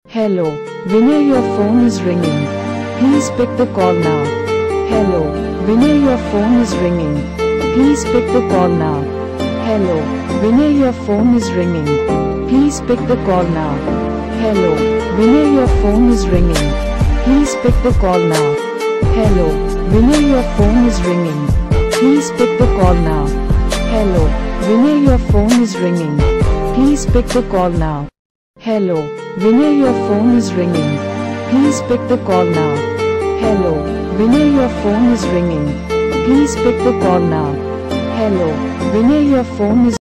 Hello, Vinay, your phone is ringing. Please pick the call now. Hello, Vinay, your phone is ringing. Please pick the call now. Hello, Vinay, your phone is ringing. Please pick the call now. Hello, Vinay, your phone is ringing. Please pick the call now. Hello, Vinay, your phone is ringing. Please pick the call now. Hello, Vinay, your phone is ringing. Please pick the call now. Hello, Vinay, your phone is ringing. Please pick the call now. Hello, Vinay, your phone is ringing. Please pick the call now. Hello, Vinay, your phone is